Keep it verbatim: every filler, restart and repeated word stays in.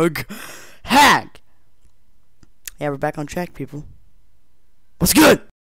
Hag. Hag. Yeah, we're back on track, people. What's good?